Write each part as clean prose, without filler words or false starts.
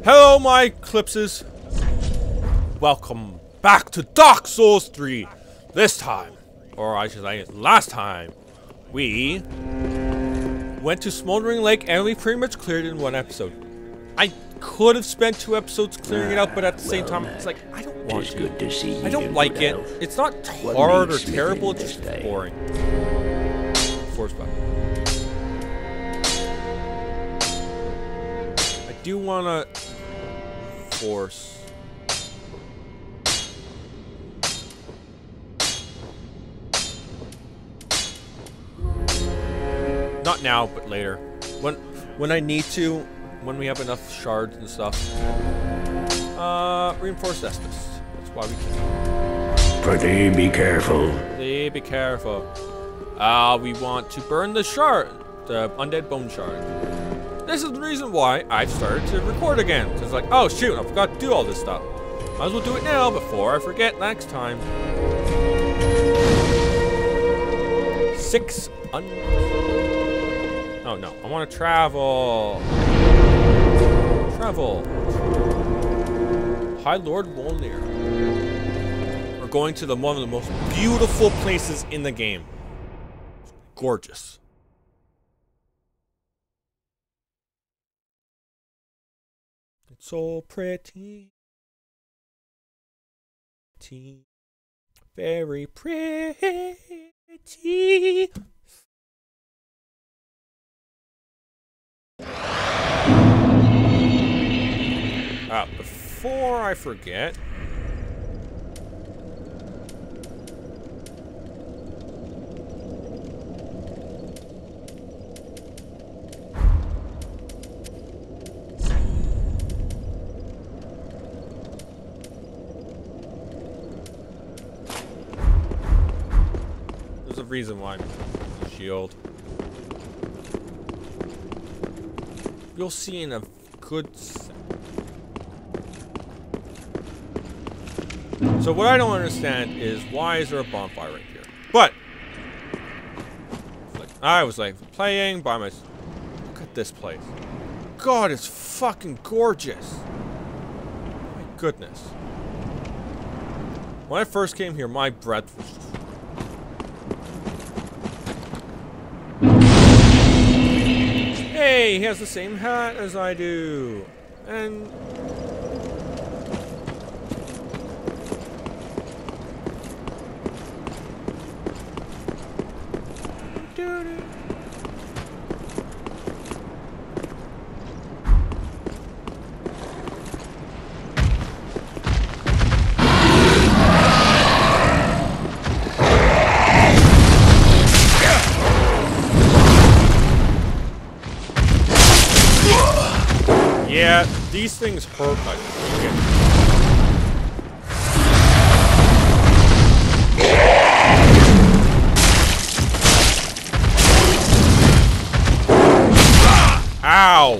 Hello, my Clipses. Welcome back to Dark Souls 3. This time, or I should say last time, we went to Smoldering Lake and we pretty much cleared it in one episode. I could have spent 2 episodes clearing it out, but at the same time, it's like, I don't want to. Good to see you. I don't like it. It's not hard or terrible, it's just boring. Force button. I do wanna force. Not now, but later. When I need to, when we have enough shards and stuff. Reinforced Estus. That's why we can. Pretty be careful. Pretty be careful. We want to burn the shard, the undead bone shard. This is the reason why I've started to record again. Because like, oh shoot, I forgot to do all this stuff. Might as well do it now before I forget next time. 6 Oh no, I want to travel. Travel. High Lord Wolnir. We're going to one of the most beautiful places in the game. Gorgeous. It's so pretty. Very pretty. Before I forget, there's a reason why I'm shield. You'll see in a good second. So what I don't understand is why is there a bonfire right here? But like, I was like playing by myself. Look at this place. God, it's fucking gorgeous. My goodness. When I first came here, my breath was just... Hey, he has the same hat as I do. And yeah, these things hurt my skin. Ow!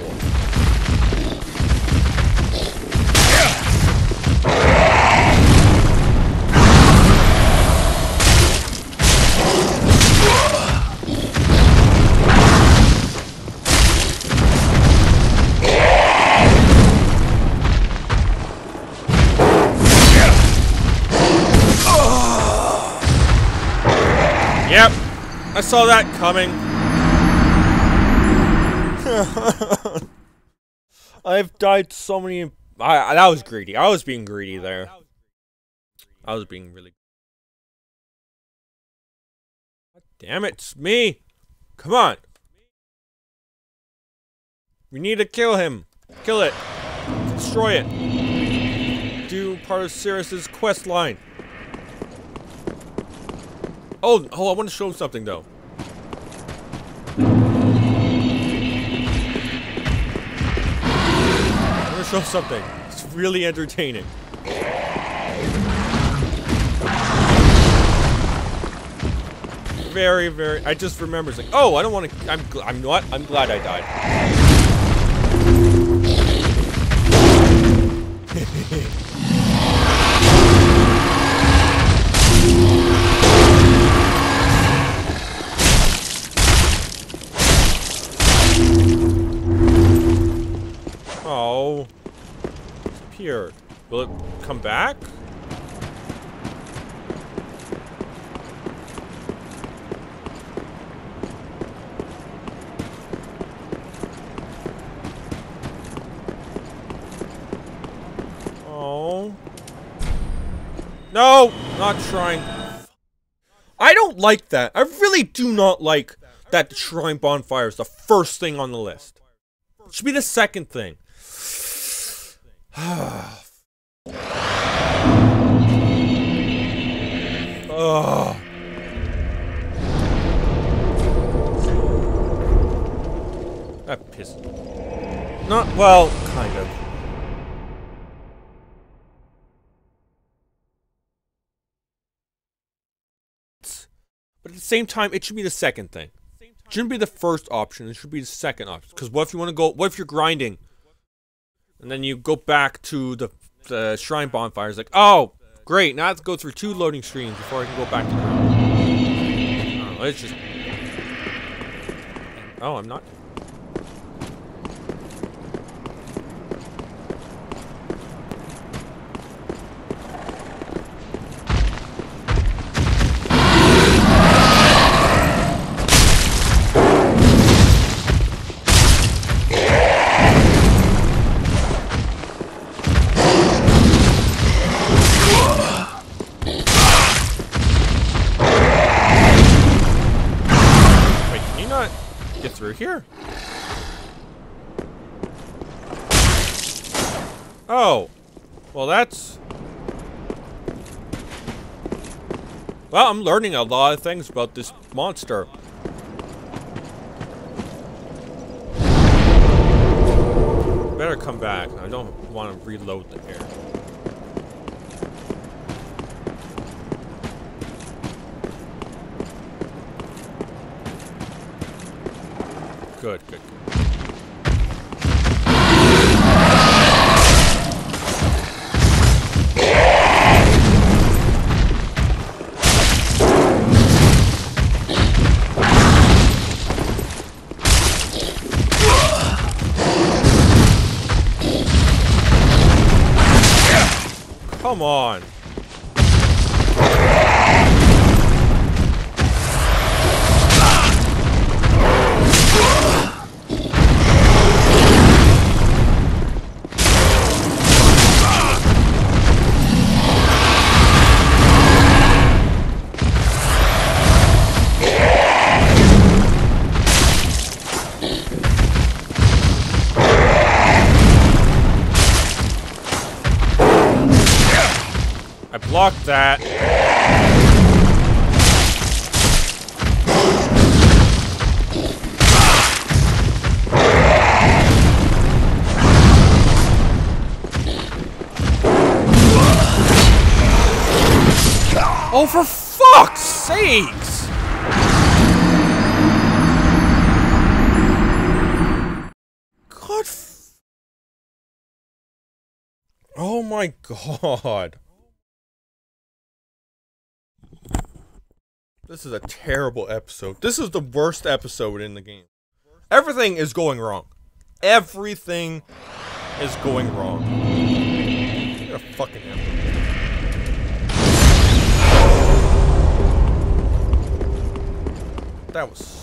Yep, I saw that coming. I've died so many. That was greedy. I was being greedy there. I was being really. God damn it, it's me! Come on! We need to kill him. Kill it. Destroy it. Do part of Sirris's quest line. Oh, I want to show something though. I want to show something. It's really entertaining. Very, very. I just remember it's like, oh, I don't want to. I'm not. I'm glad I died. Oh. here? Will it come back? Oh. No! Not shrine. I don't like that. I really do not like that the shrine bonfire is the first thing on the list. It should be the second thing. Oh. That pisses. Not well, kind of. But at the same time, it should be the second thing. It shouldn't be the first option. It should be the second option. Because what if you want to go? What if you're grinding, and then you go back to the shrine bonfire? It's like, oh, great! Now I have to go through 2 loading screens before I can go back to grind. Oh, it's just. Oh, I'm not. Through here. Oh. Well, that's... Well, I'm learning a lot of things about this monster. Better come back. I don't want to reload the air. Good, good, good. Come on. I blocked that. Oh, for fuck's sakes! God. Oh my god. This is a terrible episode. This is the worst episode in the game. Everything is going wrong. Everything is going wrong. I'm gonna fucking him. That was...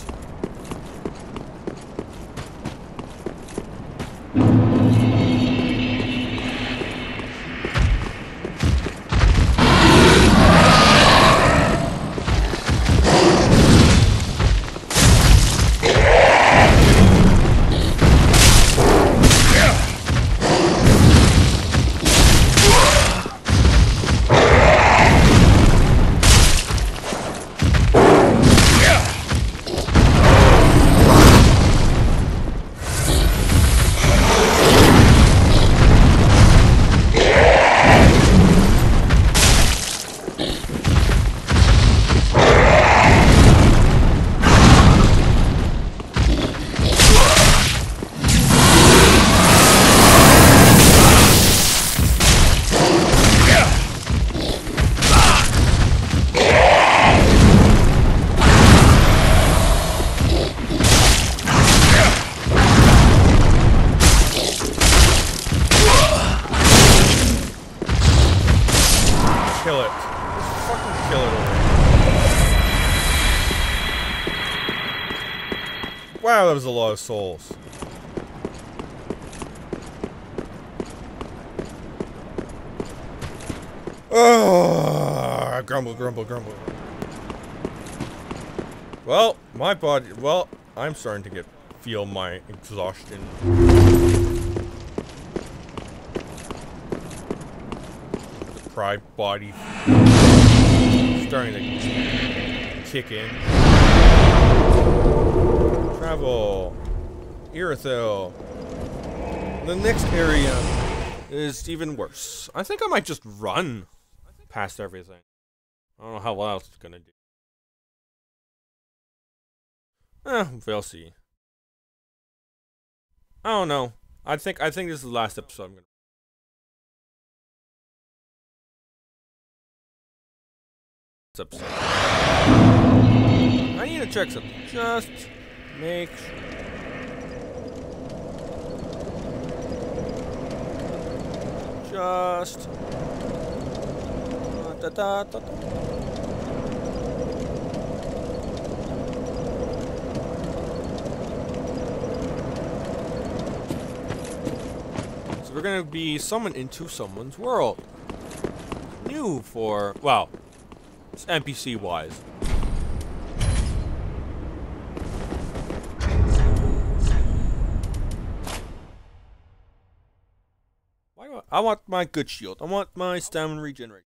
Yeah, that was a lot of souls. Oh, grumble, grumble, grumble. Well, my body. Well, I'm starting to feel my exhaustion. Deprived body starting to kick in. Travel. Irithyll. The next area is even worse. I think I might just run past everything. I don't know how else it's gonna do. We'll see. I don't know. I think this is the last episode I'm gonna. Episode. I need to check something. Just make sure. Just. So we're gonna be summoned into someone's world. New for, well, it's NPC wise. I want my good shield. I want my stamina regenerate.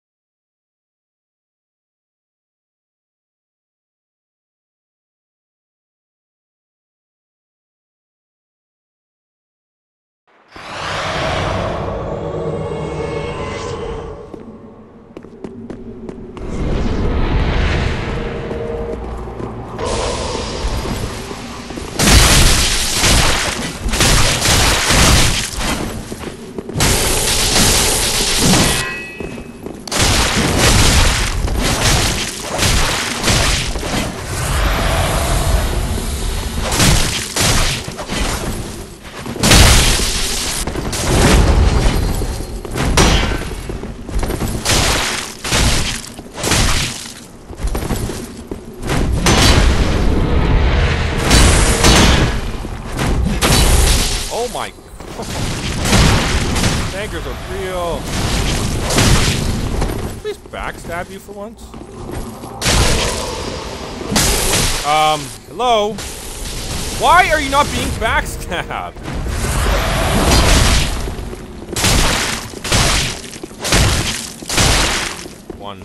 Oh my god. Daggers are real. Please backstab you for once. Hello? Why are you not being backstabbed? One.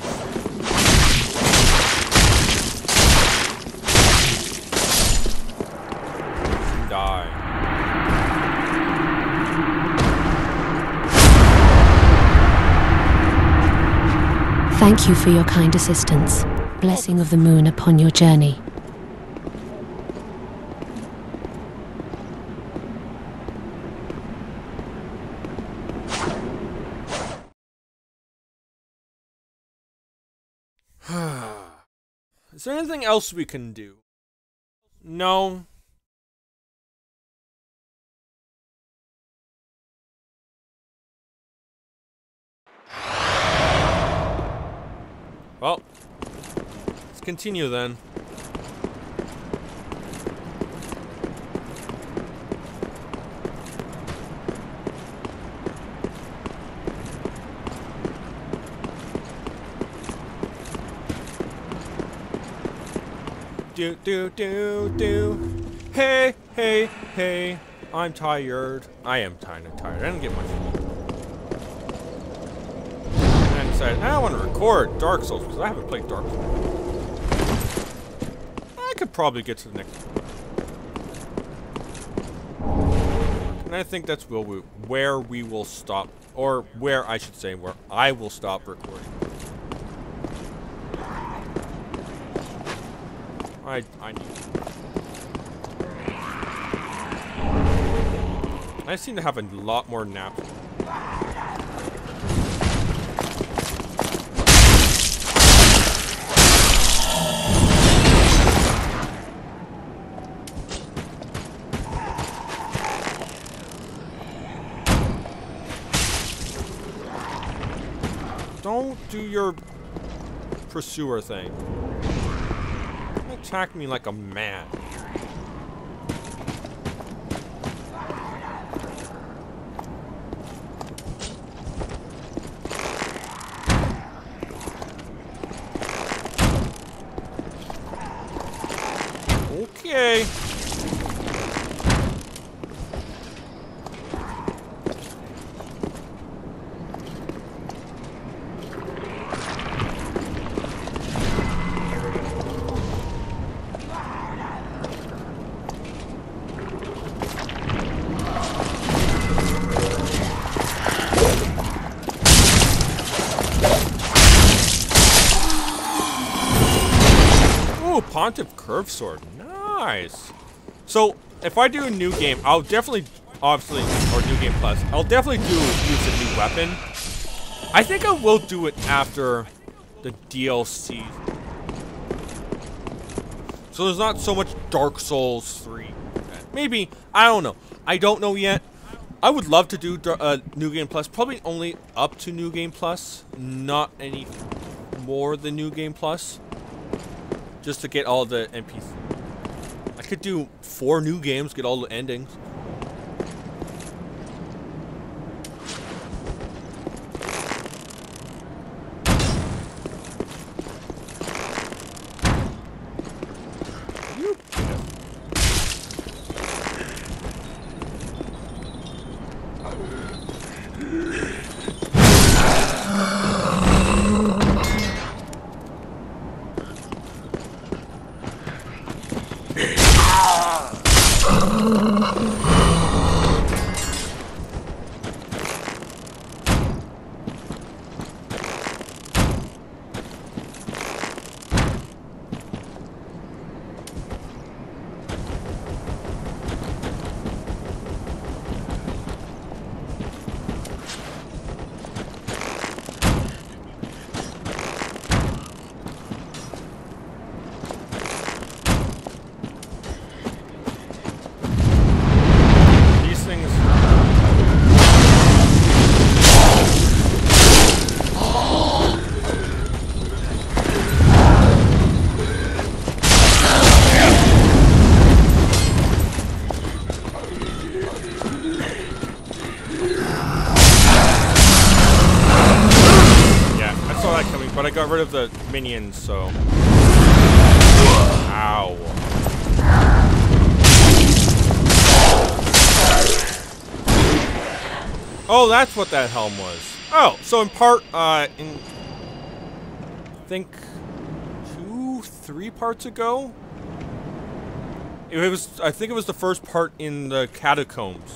Die. Thank you for your kind assistance. Blessing of the moon upon your journey. Is there anything else we can do? No. Well, let's continue then. Do do do do. Hey, hey, hey. I'm tired. I am kind of tired. I didn't get much sleep. And I decided I want to record Dark Souls because I haven't played Dark Souls. I could probably get to the next one. And I think that's where we will stop, or where I should say where I will stop recording. I need. I seem to have a lot more naps. Don't do your pursuer thing. Attack me like a man. Pontiff Curve Sword. Nice. So, if I do a new game, I'll definitely, obviously, or New Game Plus, I'll definitely use a new weapon. I think I will do it after the DLC. So there's not so much Dark Souls 3. Maybe, I don't know. I don't know yet. I would love to do New Game Plus, probably only up to New Game Plus, not any more than New Game Plus. Just to get all the NPCs. I could do 4 new games, get all the endings. But I got rid of the minions, so... Ow. Oh, that's what that helm was. Oh, so in part, I think 2-3 parts ago? I think it was the first part in the catacombs.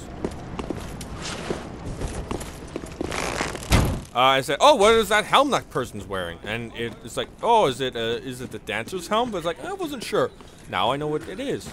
I said, "Oh, what is that helm that person's wearing?" And it's like, "Oh, is it the dancer's helm?" But it's like, I wasn't sure. Now I know what it is.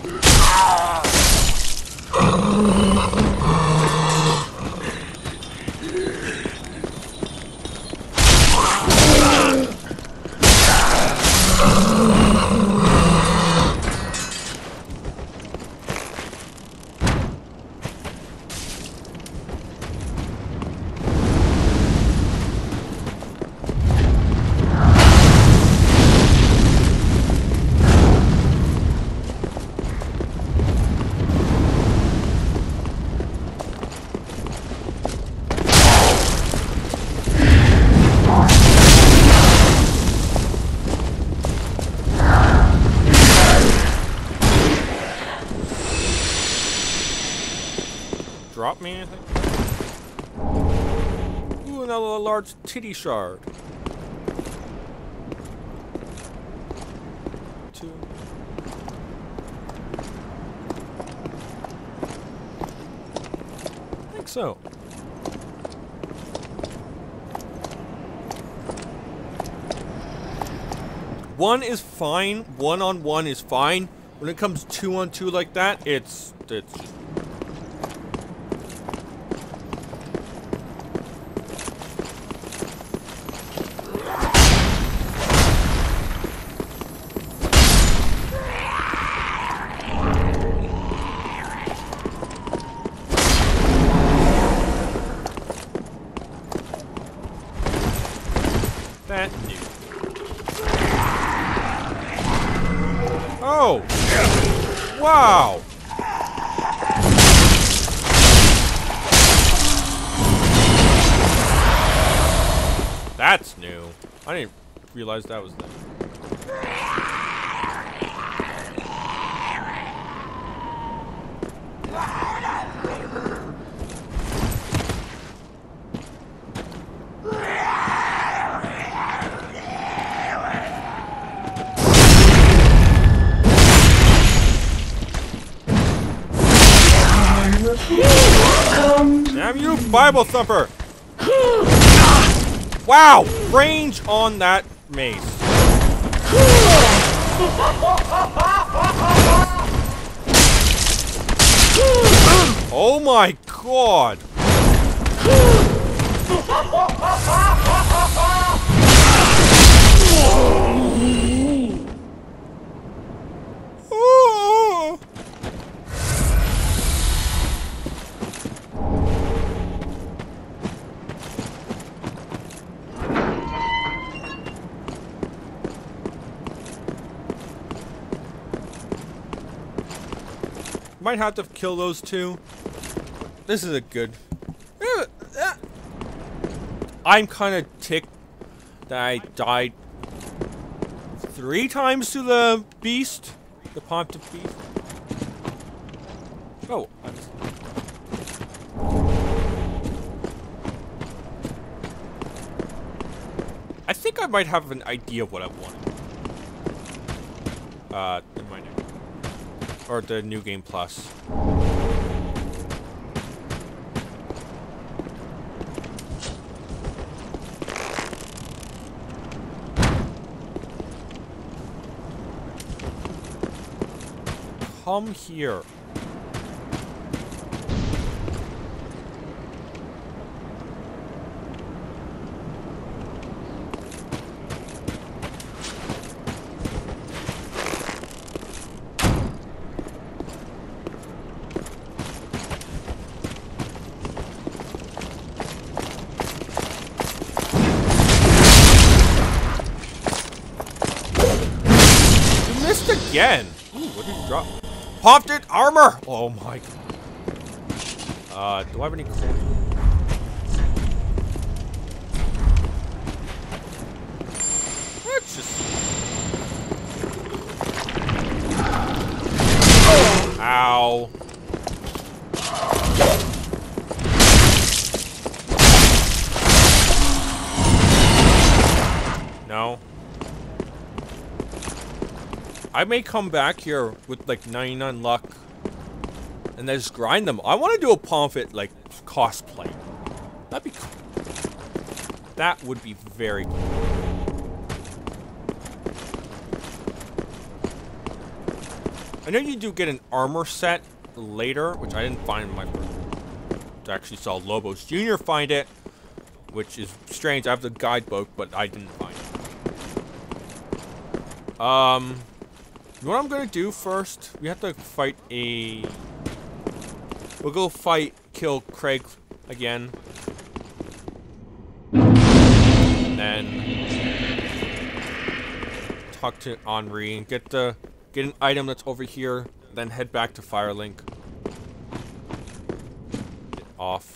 Drop me anything? Ooh, another large titty shard. 2. I think so. One is fine. 1-on-1 is fine. When it comes 2-on-2 like that, it's that new. Oh! Wow! That's new. I didn't realize that was there. Damn you, Bible Thumper! Wow! Range on that mace. Oh my god! Oh. Might have to kill those two. This is a good... I'm kind of ticked that I died 3 times to the beast. The Pontiff Beast. Oh. I think I might have an idea of what I want. In my name. Or the New Game Plus. Come here. You missed again. Ooh, what did you drop? Popped it! Armor! Oh my god. Do I have any coins? Let's just... Ow. No. I may come back here with like 99 luck and then just grind them. I want to do a Pomfret like cosplay. That'd be cool. That would be very cool. I know you do get an armor set later, which I didn't find in my first. I actually saw Lobos Jr. find it, which is strange. I have the guidebook, but I didn't find it. What I'm gonna do first, we have to fight a... We'll go kill Craig again. And then... talk to Henri and get an item that's over here, then head back to Firelink. Get off.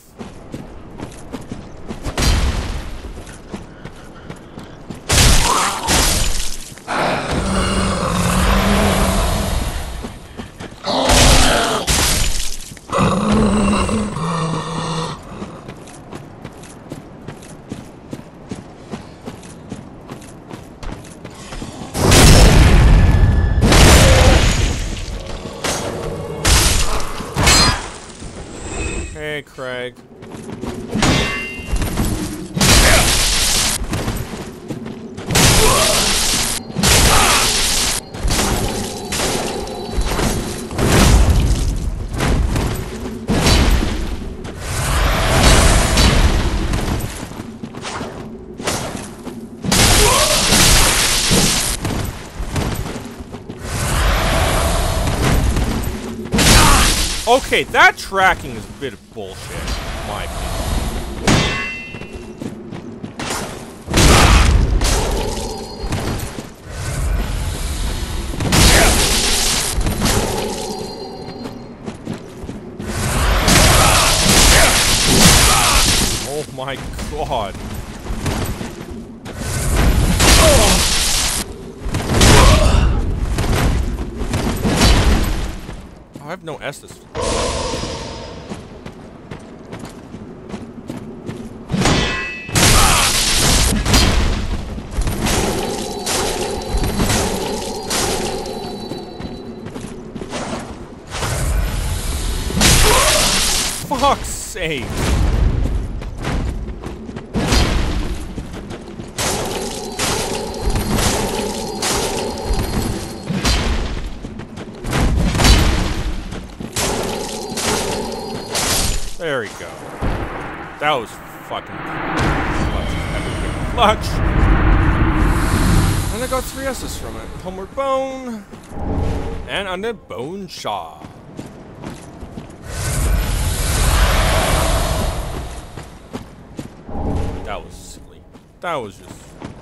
Hey, Craig. Okay, that tracking is a bit of bullshit, in my opinion. Oh my god. I have no Estus. Fuck's sake. There we go. That was fucking clutch. And I got 3 S's from it. Homeward Bone. And Undead Bone Shaw. That was silly. That was just...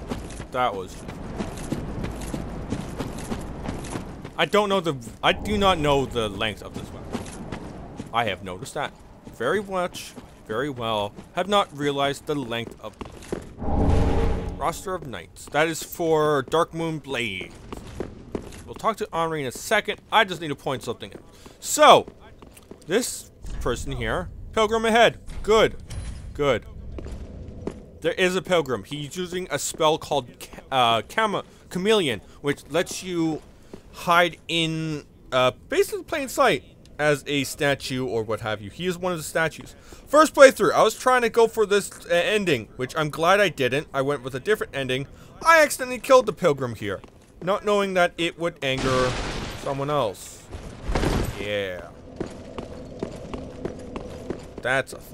I do not know the length of this weapon. I have noticed that very much, very well. Have not realized the length of Roster of Knights. That is for Darkmoon Blade. We'll talk to Henri in a second. I just need to point something out. So, this person here, Pilgrim ahead. Good. Good. There is a Pilgrim. He's using a spell called Chameleon, which lets you hide in basically plain sight as a statue or what have you. He is one of the statues. First playthrough, I was trying to go for this ending, which I'm glad I didn't. I went with a different ending. I accidentally killed the Pilgrim here, not knowing that it would anger someone else. Yeah. That's a thing.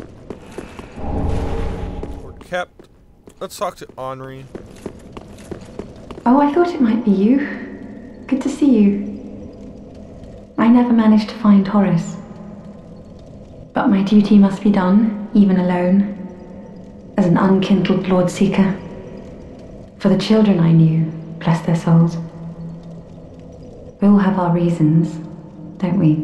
We're kept. Let's talk to Henri. Oh, I thought it might be you. Good to see you. I never managed to find Horace. But my duty must be done, even alone, as an unkindled Lord Seeker. For the children I knew, bless their souls. We all have our reasons, don't we?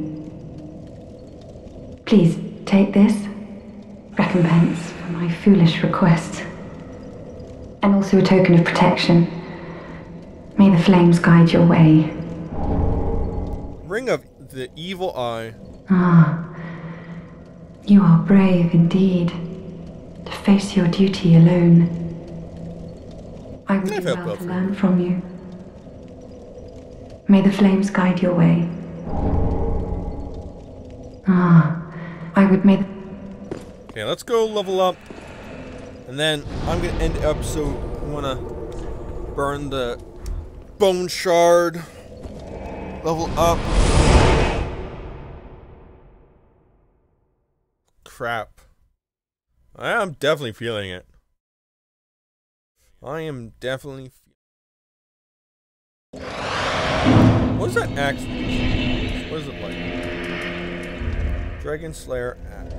Please, take this. Recompense for my foolish request. And also a token of protection. May the flames guide your way. Ring of the Evil Eye. Ah, you are brave indeed, to face your duty alone. I would do well to learn from you. May the flames guide your way. Ah, I would make... Okay, let's go level up. And then I'm gonna end the episode. I'm gonna burn the bone shard. Level up. Crap. I am definitely feeling it. I am definitely what is that axe? What is it like? Dragon Slayer axe.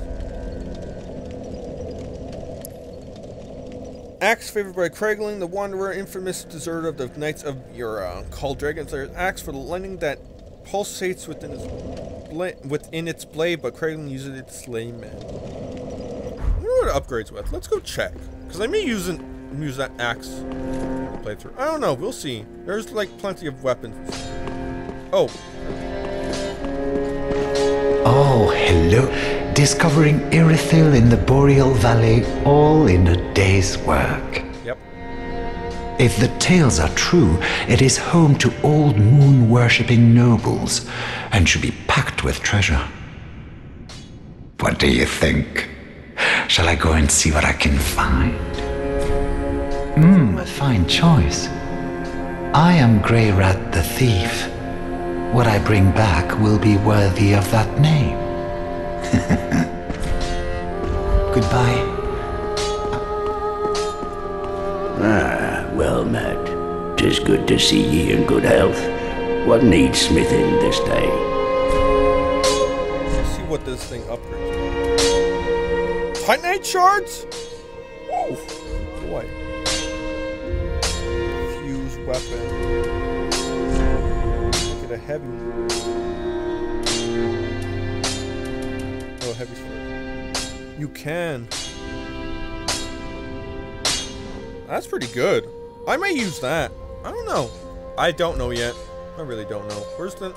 Axe favored by Craiglin, the Wanderer, infamous deserter of the Knights of Ura, called Dragon Slayer's axe for the lightning that pulsates within its blade, but Craiglin uses it to slay men. I wonder what it upgrades with. Let's go check, because I may use that axe playthrough. I don't know. We'll see. There's like plenty of weapons. Oh. Oh, hello. Discovering Irithyll in the Boreal Valley, all in a day's work. Yep. If the tales are true, it is home to old moon-worshipping nobles, and should be packed with treasure. What do you think? Shall I go and see what I can find? A fine choice. I am Greyrat the Thief. What I bring back will be worthy of that name. Goodbye. Ah, well met. 'Tis good to see ye in good health. What needs smithing this day? Let's see what this thing upgrades. Titanite shards? Oh boy. Fuse weapon. Get a heavy. Oh, heavy sword. You can. That's pretty good. I may use that. I don't know. I don't know yet. I really don't know. Where's the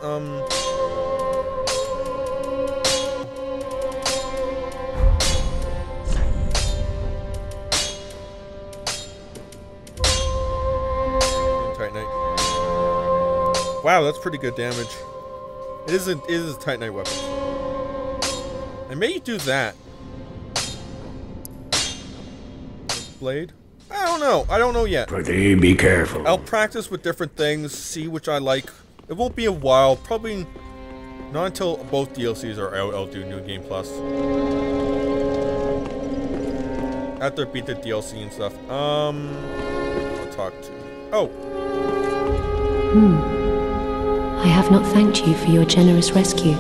Titanite. Wow, that's pretty good damage. It is a Titanite weapon. I may do that. Blade? I don't know. I don't know yet. Prithee, be careful. I'll practice with different things, see which I like. It won't be a while. Probably Not until both DLCs are out, I'll do New Game Plus. After I beat the DLC and stuff. I'll talk to... Oh! I have not thanked you for your generous rescue.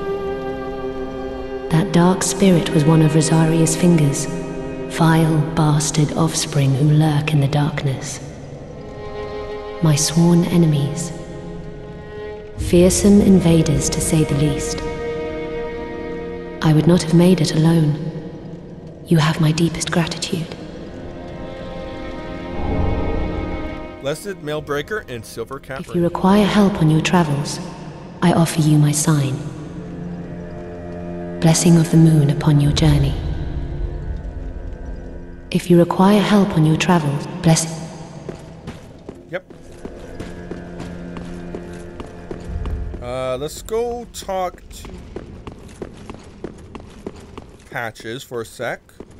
That dark spirit was one of Rosaria's fingers. Vile bastard offspring who lurk in the darkness. My sworn enemies. Fearsome invaders, to say the least. I would not have made it alone. You have my deepest gratitude. Blessed Mailbreaker and Silver Cat. If you require help on your travels, I offer you my sign. Blessing of the moon upon your journey. If you require help on your travels, bless... Yep. Let's go talk to Patches for a sec.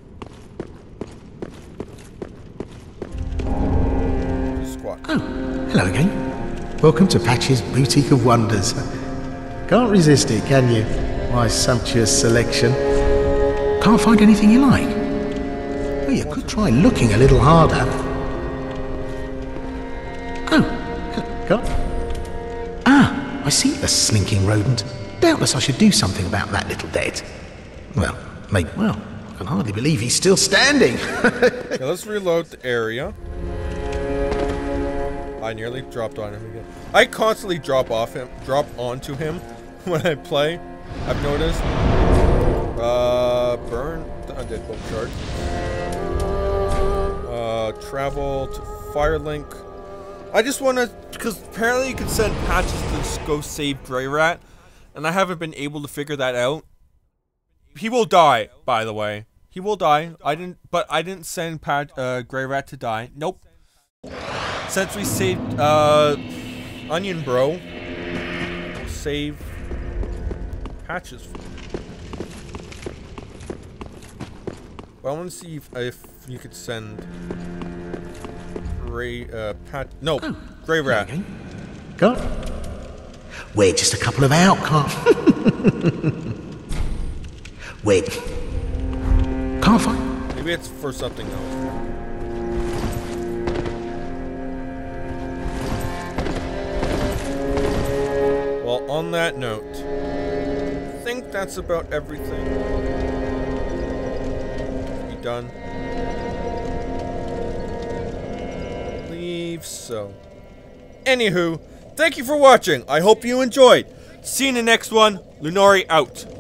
Squat. Oh, hello again. Welcome to Patch's Boutique of Wonders. Can't resist it, can you? My sumptuous selection. Can't find anything you like? Well, you could try looking a little harder. Oh, God. Ah, I see the slinking rodent. Doubtless I should do something about that little dead. Well, maybe, well, I can hardly believe he's still standing. Yeah, let's reload the area. I nearly dropped on him again. I constantly drop onto him when I play. I've noticed. Burn the undead bolt shard. Travel to Firelink. I just want to, because apparently you can send Patches to go save Greirat, and I haven't been able to figure that out. He will die, by the way. He will die. I didn't send Greirat to die. Nope. Since we saved Onion Bro, we'll save Patches. But I want to see if you could send Greirat. Go. We're just a couple of outcasts. Wait. Can't find. Maybe it's for something else. Well, on that note, I think that's about everything. Be done. I believe so. Anywho, thank you for watching. I hope you enjoyed. See you in the next one. Lunari out.